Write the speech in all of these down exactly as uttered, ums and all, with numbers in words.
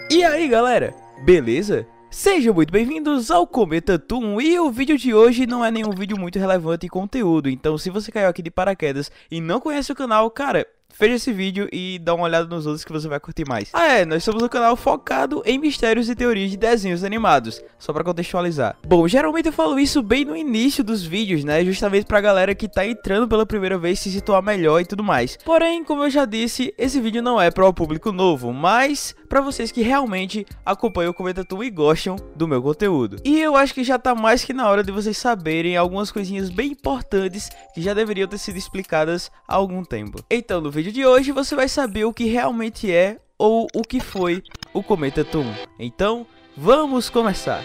E aí galera, beleza? Sejam muito bem-vindos ao Cometa Toon, e o vídeo de hoje não é nenhum vídeo muito relevante em conteúdo, então se você caiu aqui de paraquedas e não conhece o canal, cara, veja esse vídeo e dá uma olhada nos outros que você vai curtir mais. Ah é, nós somos um canal focado em mistérios e teorias de desenhos animados, só pra contextualizar. Bom, geralmente eu falo isso bem no início dos vídeos, né, justamente pra galera que tá entrando pela primeira vez se situar melhor e tudo mais. Porém, como eu já disse, esse vídeo não é para o público novo, mas pra vocês que realmente acompanham o Cometa Toon e gostam do meu conteúdo. E eu acho que já tá mais que na hora de vocês saberem algumas coisinhas bem importantes que já deveriam ter sido explicadas há algum tempo. Então, no vídeo de hoje você vai saber o que realmente é ou o que foi o Cometa Toon. Então, vamos começar!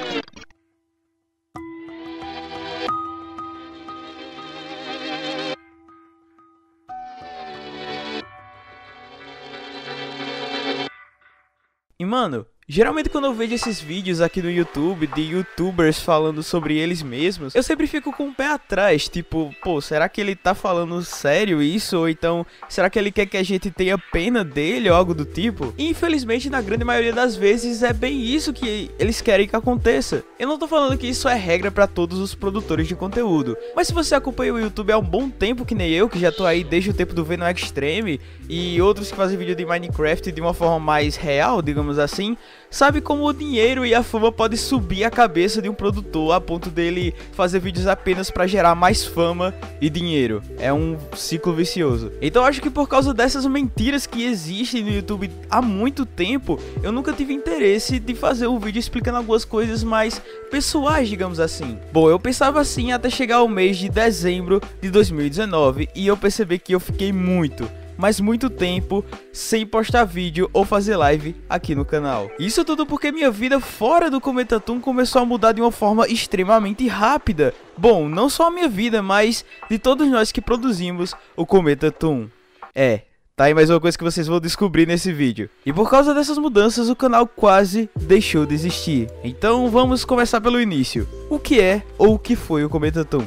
E mano, geralmente quando eu vejo esses vídeos aqui no YouTube de youtubers falando sobre eles mesmos, eu sempre fico com o pé atrás, tipo, pô, será que ele tá falando sério isso? Ou então, será que ele quer que a gente tenha pena dele ou algo do tipo? E infelizmente, na grande maioria das vezes, é bem isso que eles querem que aconteça. Eu não tô falando que isso é regra pra todos os produtores de conteúdo, mas se você acompanha o YouTube há um bom tempo, que nem eu, que já tô aí desde o tempo do Venom Extreme, e outros que fazem vídeo de Minecraft de uma forma mais real, digamos assim, sabe como o dinheiro e a fama pode subir a cabeça de um produtor a ponto dele fazer vídeos apenas para gerar mais fama e dinheiro. É um ciclo vicioso. Então eu acho que por causa dessas mentiras que existem no YouTube há muito tempo, eu nunca tive interesse de fazer um vídeo explicando algumas coisas mais pessoais, digamos assim. Bom, eu pensava assim até chegar o mês de dezembro de dois mil e dezenove e eu percebi que eu fiquei muito, mas muito tempo sem postar vídeo ou fazer live aqui no canal. Isso tudo porque minha vida fora do Cometa Toon começou a mudar de uma forma extremamente rápida. Bom, não só a minha vida, mas de todos nós que produzimos o Cometa Toon. É, tá aí mais uma coisa que vocês vão descobrir nesse vídeo. E por causa dessas mudanças, o canal quase deixou de existir. Então vamos começar pelo início. O que é ou o que foi o Cometa Toon?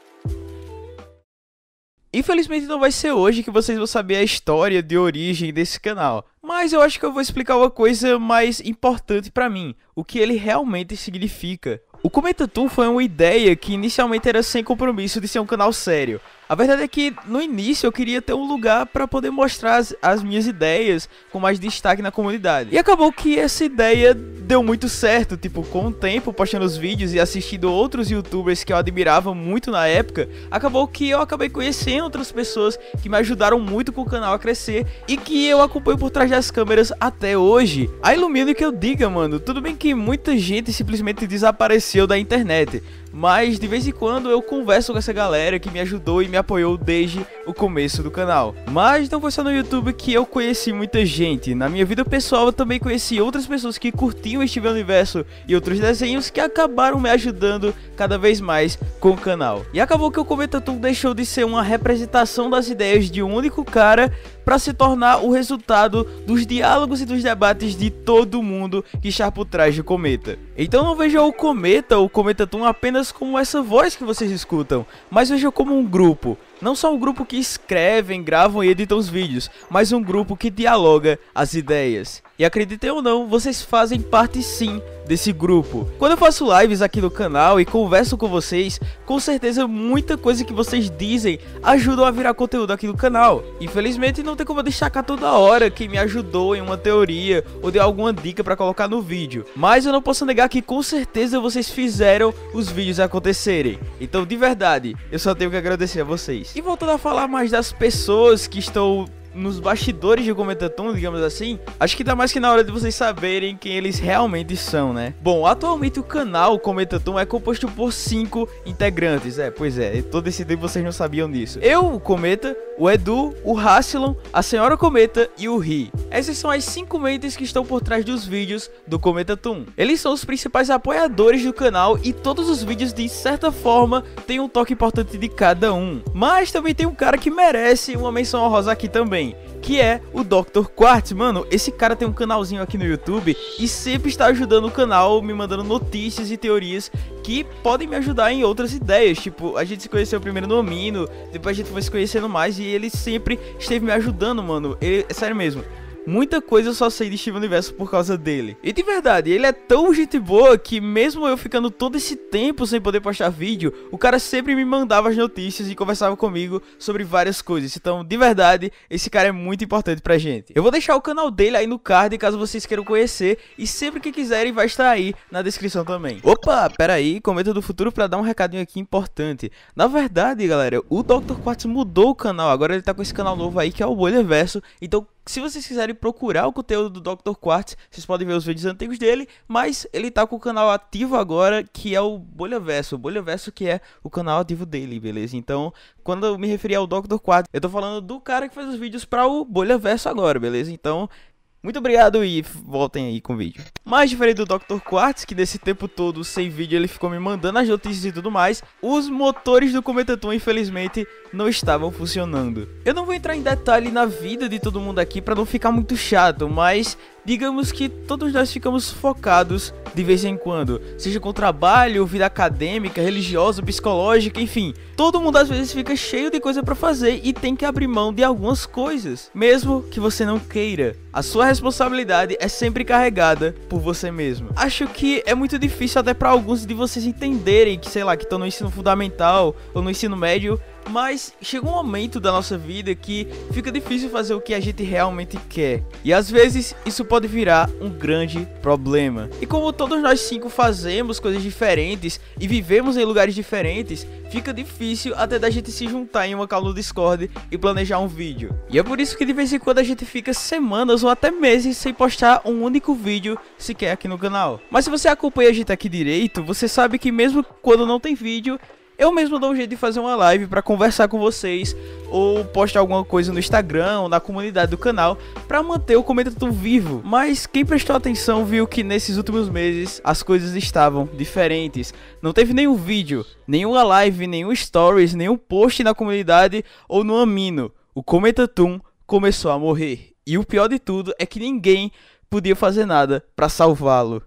Infelizmente não vai ser hoje que vocês vão saber a história de origem desse canal, mas eu acho que eu vou explicar uma coisa mais importante pra mim, o que ele realmente significa. O Cometa Toon foi uma ideia que inicialmente era sem compromisso de ser um canal sério. A verdade é que no início eu queria ter um lugar para poder mostrar as, as minhas ideias com mais destaque na comunidade. E acabou que essa ideia deu muito certo, tipo, com o tempo postando os vídeos e assistindo outros youtubers que eu admirava muito na época, acabou que eu acabei conhecendo outras pessoas que me ajudaram muito com o canal a crescer e que eu acompanho por trás das câmeras até hoje. A ilumino que eu diga, mano, tudo bem que muita gente simplesmente desapareceu da internet, mas de vez em quando eu converso com essa galera que me ajudou e me apoiou desde o começo do canal. Mas não foi só no YouTube que eu conheci muita gente. Na minha vida pessoal eu também conheci outras pessoas que curtiam este universo e outros desenhos que acabaram me ajudando cada vez mais com o canal. E acabou que o Cometa Toon deixou de ser uma representação das ideias de um único cara para se tornar o resultado dos diálogos e dos debates de todo mundo que está por trás do Cometa. Então não veja o Cometa ou o Cometa Toon apenas como essa voz que vocês escutam, mas veja como um grupo. Não só um grupo que escrevem, gravam e editam os vídeos, mas um grupo que dialoga as ideias. E acreditem ou não, vocês fazem parte sim desse grupo. Quando eu faço lives aqui no canal e converso com vocês, com certeza muita coisa que vocês dizem ajudam a virar conteúdo aqui no canal. Infelizmente não tem como eu destacar toda hora quem me ajudou em uma teoria ou deu alguma dica pra colocar no vídeo, mas eu não posso negar que com certeza vocês fizeram os vídeos acontecerem. Então de verdade, eu só tenho que agradecer a vocês. E voltando a falar mais das pessoas que estão nos bastidores de Cometa Toon, digamos assim, acho que tá mais que na hora de vocês saberem quem eles realmente são, né? Bom, atualmente o canal Cometa Toon é composto por cinco integrantes. É, pois é, todo esse tempo vocês não sabiam disso. Eu, o Cometa, o Edu, o Rassilon, a Senhora Cometa e o Ri. Essas são as cinco mentes que estão por trás dos vídeos do Cometa Toon. Eles são os principais apoiadores do canal e todos os vídeos de certa forma têm um toque importante de cada um. Mas também tem um cara que merece uma menção honrosa aqui também, que é o doutor Quartz. Mano, esse cara tem um canalzinho aqui no YouTube e sempre está ajudando o canal, me mandando notícias e teorias que podem me ajudar em outras ideias. Tipo, a gente se conheceu primeiro no Amino, depois a gente foi se conhecendo mais e ele sempre esteve me ajudando, mano. Ele, é sério mesmo, muita coisa eu só sei de Steven Universo por causa dele. E de verdade, ele é tão gente boa que mesmo eu ficando todo esse tempo sem poder postar vídeo, o cara sempre me mandava as notícias e conversava comigo sobre várias coisas. Então, de verdade, esse cara é muito importante pra gente. Eu vou deixar o canal dele aí no card, caso vocês queiram conhecer, e sempre que quiserem vai estar aí na descrição também. Opa, pera aí, comenta do futuro pra dar um recadinho aqui importante. Na verdade, galera, o doutor Quartz mudou o canal, agora ele tá com esse canal novo aí que é o Bolhaverso. Então, se vocês quiserem procurar o conteúdo do doutor Quartz, vocês podem ver os vídeos antigos dele, mas ele tá com o canal ativo agora, que é o Bolhaverso. O Bolhaverso que é o canal ativo dele, beleza? Então, quando eu me referi ao doutor Quartz, eu tô falando do cara que faz os vídeos para o Bolhaverso agora, beleza? Então, muito obrigado e voltem aí com o vídeo. Mais diferente do doutor Quartz, que nesse tempo todo sem vídeo ele ficou me mandando as notícias e tudo mais, os motores do Cometa-Toon infelizmente não estavam funcionando. Eu não vou entrar em detalhe na vida de todo mundo aqui para não ficar muito chato, mas digamos que todos nós ficamos focados de vez em quando, seja com trabalho, vida acadêmica, religiosa, psicológica, enfim. Todo mundo às vezes fica cheio de coisa pra fazer e tem que abrir mão de algumas coisas, mesmo que você não queira. A sua responsabilidade é sempre carregada por você mesmo. Acho que é muito difícil até pra alguns de vocês entenderem que, sei lá, que estão no ensino fundamental ou no ensino médio, mas chega um momento da nossa vida que fica difícil fazer o que a gente realmente quer. E às vezes isso pode virar um grande problema. E como todos nós cinco fazemos coisas diferentes e vivemos em lugares diferentes, fica difícil até da gente se juntar em uma call no Discord e planejar um vídeo. E é por isso que de vez em quando a gente fica semanas ou até meses sem postar um único vídeo sequer aqui no canal. Mas se você acompanha a gente aqui direito, você sabe que mesmo quando não tem vídeo, eu mesmo dou um jeito de fazer uma live pra conversar com vocês, ou postar alguma coisa no Instagram ou na comunidade do canal pra manter o Cometa-Toon vivo. Mas quem prestou atenção viu que nesses últimos meses as coisas estavam diferentes. Não teve nenhum vídeo, nenhuma live, nenhum stories, nenhum post na comunidade ou no Amino. O Cometa-Toon começou a morrer. E o pior de tudo é que ninguém podia fazer nada pra salvá-lo.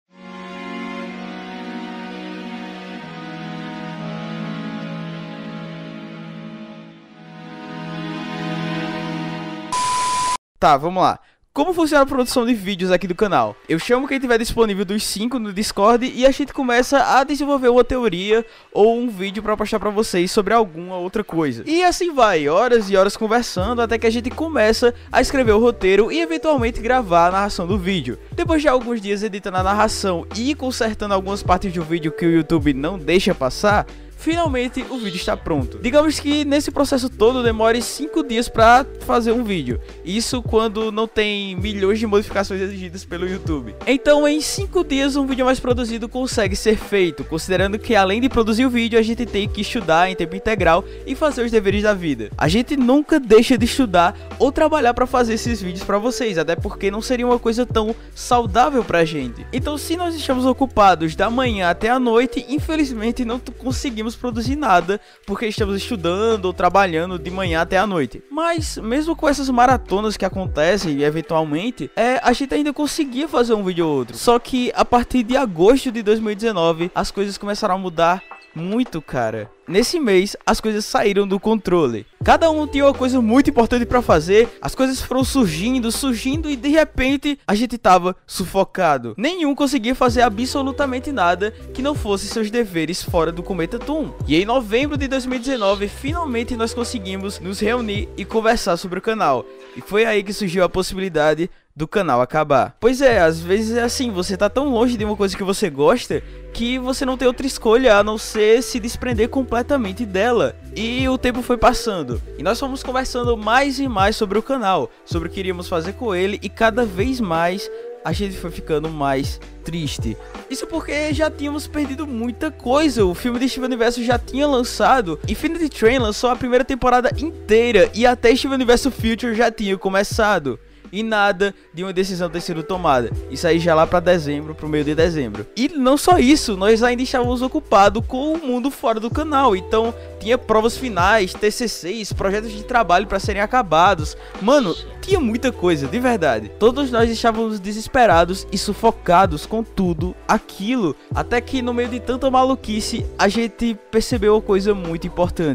Tá, vamos lá. Como funciona a produção de vídeos aqui do canal? Eu chamo quem tiver disponível dos cinco no Discord e a gente começa a desenvolver uma teoria ou um vídeo pra postar pra vocês sobre alguma outra coisa. E assim vai, horas e horas conversando até que a gente começa a escrever o roteiro e eventualmente gravar a narração do vídeo. Depois de alguns dias editando a narração e consertando algumas partes do vídeo que o YouTube não deixa passar, finalmente o vídeo está pronto. Digamos que nesse processo todo demore cinco dias para fazer um vídeo. Isso quando não tem milhões de modificações exigidas pelo YouTube. Então em cinco dias um vídeo mais produzido consegue ser feito, considerando que além de produzir o vídeo a gente tem que estudar em tempo integral e fazer os deveres da vida. A gente nunca deixa de estudar ou trabalhar para fazer esses vídeos para vocês, até porque não seria uma coisa tão saudável pra gente. Então se nós estamos ocupados da manhã até a noite, infelizmente não conseguimos produzir nada, porque estamos estudando ou trabalhando de manhã até a noite. Mas mesmo com essas maratonas que acontecem eventualmente, é, a gente ainda conseguia fazer um vídeo ou outro. Só que a partir de agosto de dois mil e dezenove as coisas começaram a mudar muito, cara. Nesse mês, as coisas saíram do controle. Cada um tinha uma coisa muito importante pra fazer, as coisas foram surgindo, surgindo e de repente a gente tava sufocado. Nenhum conseguia fazer absolutamente nada que não fosse seus deveres fora do Cometa-Toon. E em novembro de dois mil e dezenove, finalmente nós conseguimos nos reunir e conversar sobre o canal. E foi aí que surgiu a possibilidade do canal acabar. Pois é, às vezes é assim, você tá tão longe de uma coisa que você gosta que você não tem outra escolha a não ser se desprender completamente dela. E o tempo foi passando e nós fomos conversando mais e mais sobre o canal, sobre o que iríamos fazer com ele, e cada vez mais a gente foi ficando mais triste. Isso porque já tínhamos perdido muita coisa. O filme de Steven Universo já tinha lançado, Infinity Train lançou a primeira temporada inteira e até Steven Universo Future já tinha começado. E nada de uma decisão ter sido tomada. Isso aí já lá pra dezembro, pro meio de dezembro. E não só isso, nós ainda estávamos ocupados com o mundo fora do canal. Então tinha provas finais, T C Cs, projetos de trabalho pra serem acabados. Mano, tinha muita coisa, de verdade. Todos nós estávamos desesperados e sufocados com tudo aquilo. Até que no meio de tanta maluquice, a gente percebeu uma coisa muito importante.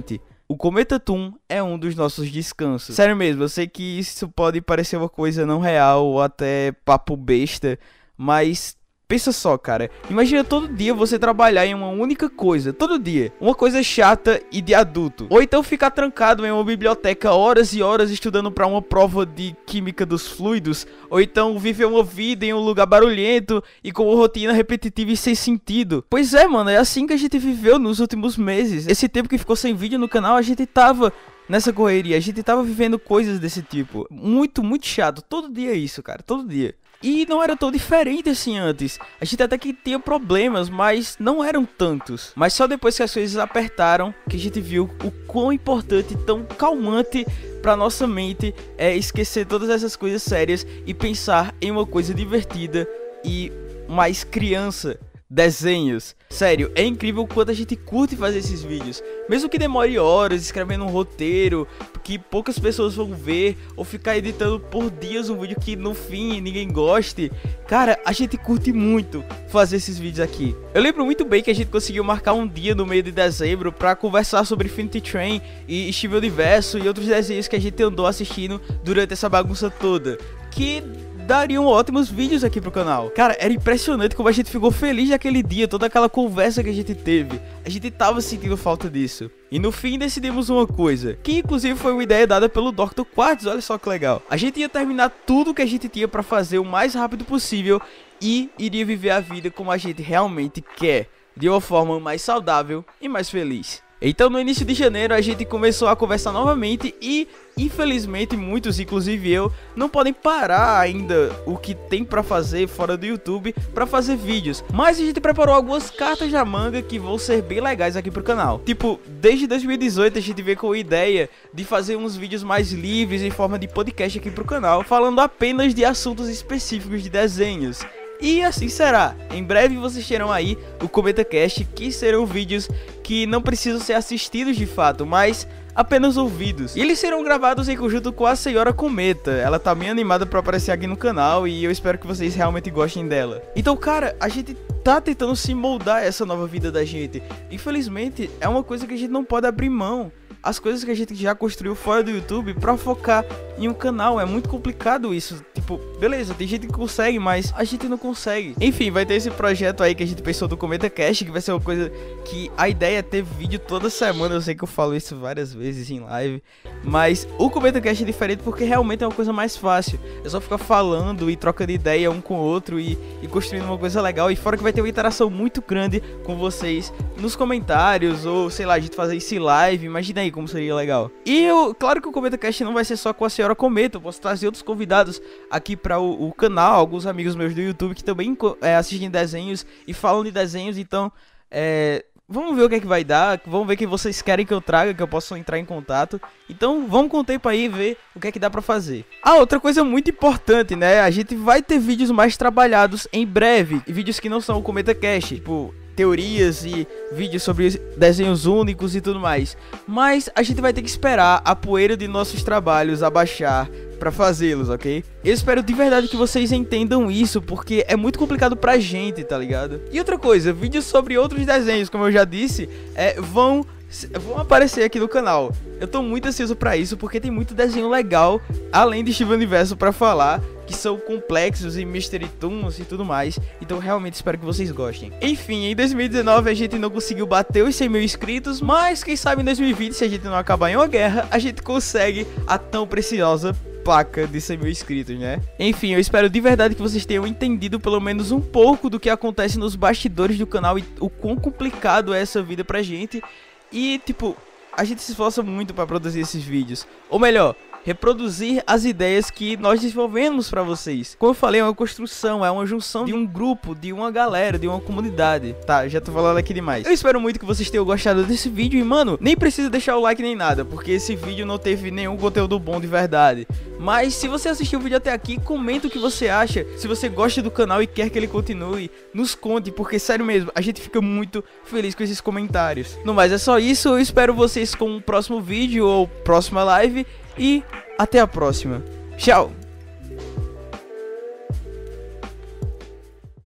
O Cometa Toon é um dos nossos descansos. Sério mesmo, eu sei que isso pode parecer uma coisa não real ou até papo besta, mas pensa só, cara. Imagina todo dia você trabalhar em uma única coisa, todo dia. Uma coisa chata e de adulto. Ou então ficar trancado em uma biblioteca horas e horas estudando pra uma prova de química dos fluidos. Ou então viver uma vida em um lugar barulhento e com uma rotina repetitiva e sem sentido. Pois é, mano, é assim que a gente viveu nos últimos meses. Esse tempo que ficou sem vídeo no canal, a gente tava nessa correria. A gente tava vivendo coisas desse tipo. Muito, muito chato. Todo dia é isso, cara. Todo dia. E não era tão diferente assim antes. A gente até que tinha problemas, mas não eram tantos. Mas só depois que as coisas apertaram que a gente viu o quão importante e tão calmante pra nossa mente é esquecer todas essas coisas sérias e pensar em uma coisa divertida e mais criança. Desenhos. Sério, é incrível o quanto a gente curte fazer esses vídeos. Mesmo que demore horas escrevendo um roteiro que poucas pessoas vão ver, ou ficar editando por dias um vídeo que no fim ninguém goste. Cara, a gente curte muito fazer esses vídeos aqui. Eu lembro muito bem que a gente conseguiu marcar um dia no meio de dezembro pra conversar sobre Infinity Train e Steven Universo e outros desenhos que a gente andou assistindo durante essa bagunça toda, que dariam ótimos vídeos aqui pro canal. Cara, era impressionante como a gente ficou feliz naquele dia, toda aquela conversa que a gente teve. A gente tava sentindo falta disso. E no fim decidimos uma coisa, que inclusive foi uma ideia dada pelo doutor Quartz, olha só que legal. A gente ia terminar tudo que a gente tinha pra fazer o mais rápido possível e iria viver a vida como a gente realmente quer, de uma forma mais saudável e mais feliz. Então no início de janeiro a gente começou a conversar novamente e, infelizmente, muitos, inclusive eu, não podem parar ainda o que tem pra fazer fora do YouTube pra fazer vídeos. Mas a gente preparou algumas cartas na manga que vão ser bem legais aqui pro canal. Tipo, desde dois mil e dezoito a gente veio com a ideia de fazer uns vídeos mais livres em forma de podcast aqui pro canal, falando apenas de assuntos específicos de desenhos. E assim será. Em breve vocês terão aí o Cometa Cast, que serão vídeos que não precisam ser assistidos de fato, mas apenas ouvidos. E eles serão gravados em conjunto com a Senhora Cometa. Ela tá bem animada pra aparecer aqui no canal e eu espero que vocês realmente gostem dela. Então, cara, a gente tá tentando se moldar essa nova vida da gente. Infelizmente, é uma coisa que a gente não pode abrir mão. As coisas que a gente já construiu fora do YouTube pra focar em um canal, é muito complicado isso. Tipo, beleza, tem gente que consegue, mas a gente não consegue. Enfim, vai ter esse projeto aí que a gente pensou do Cometa Cast, que vai ser uma coisa que a ideia é ter vídeo toda semana. Eu sei que eu falo isso várias vezes em live, mas o Cometa Cast é diferente porque realmente é uma coisa mais fácil. É só ficar falando e trocando ideia um com o outro e, e construindo uma coisa legal. E fora que vai ter uma interação muito grande com vocês nos comentários, ou sei lá, a gente fazer isso em live. Imagina aí como seria legal. E eu, claro que o Cometa Cast não vai ser só com a Senhora Cometa, eu posso trazer outros convidados aqui para o, o canal, alguns amigos meus do YouTube que também é, assistem desenhos e falam de desenhos, então é, vamos ver o que é que vai dar, vamos ver quem vocês querem que eu traga, que eu possa entrar em contato. Então vamos com o tempo aí ver o que é que dá pra fazer. Ah, outra coisa muito importante, né, a gente vai ter vídeos mais trabalhados em breve, vídeos que não são o Cometa Cast, tipo teorias e vídeos sobre desenhos únicos e tudo mais. Mas a gente vai ter que esperar a poeira de nossos trabalhos abaixar pra fazê-los, ok? Eu espero de verdade que vocês entendam isso, porque é muito complicado pra gente, tá ligado? E outra coisa, vídeos sobre outros desenhos, como eu já disse, é, vão... vão aparecer aqui no canal. Eu tô muito ansioso pra isso, porque tem muito desenho legal, além de Steven Universo pra falar, que são complexos e Mystery Toons e tudo mais. Então realmente espero que vocês gostem. Enfim, em dois mil e dezenove a gente não conseguiu bater os cem mil inscritos, mas quem sabe em dois mil e vinte, se a gente não acabar em uma guerra, a gente consegue a tão preciosa placa de cem mil inscritos, né? Enfim, eu espero de verdade que vocês tenham entendido pelo menos um pouco do que acontece nos bastidores do canal e o quão complicado é essa vida pra gente. E, tipo, a gente se esforça muito pra produzir esses vídeos. Ou melhor, reproduzir as ideias que nós desenvolvemos pra vocês. Como eu falei, é uma construção, é uma junção de um grupo, de uma galera, de uma comunidade. Tá, já tô falando aqui demais. Eu espero muito que vocês tenham gostado desse vídeo. E, mano, nem precisa deixar o like nem nada, porque esse vídeo não teve nenhum conteúdo bom de verdade. Mas se você assistiu o vídeo até aqui, comenta o que você acha. Se você gosta do canal e quer que ele continue, nos conte, porque sério mesmo, a gente fica muito feliz com esses comentários. No mais, é só isso. Eu espero vocês com o próximo vídeo ou próxima live. E até a próxima. Tchau!